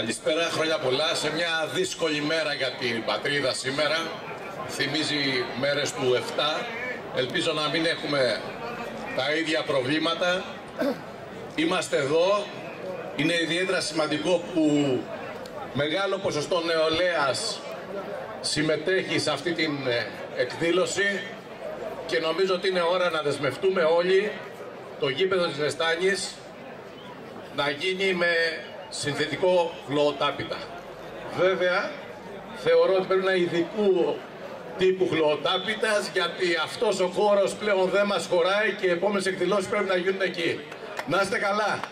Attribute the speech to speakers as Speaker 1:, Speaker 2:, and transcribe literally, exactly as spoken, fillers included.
Speaker 1: Καλησπέρα, χρόνια πολλά. Σε μια δύσκολη μέρα για την πατρίδα σήμερα. Θυμίζει μέρες του επτά. Ελπίζω να μην έχουμε τα ίδια προβλήματα. Είμαστε εδώ. Είναι ιδιαίτερα σημαντικό που μεγάλο ποσοστό νεολαίας συμμετέχει σε αυτή την εκδήλωση και νομίζω ότι είναι ώρα να δεσμευτούμε όλοι το γήπεδο της Νεστάνης να γίνει με συνθετικό χλωοτάπητα. Βέβαια, θεωρώ ότι πρέπει να είναι ειδικού τύπου χλωοτάπητας, γιατί αυτός ο χώρος πλέον δεν μας χωράει και οι επόμενες εκδηλώσεις πρέπει να γίνουν εκεί. Να είστε καλά!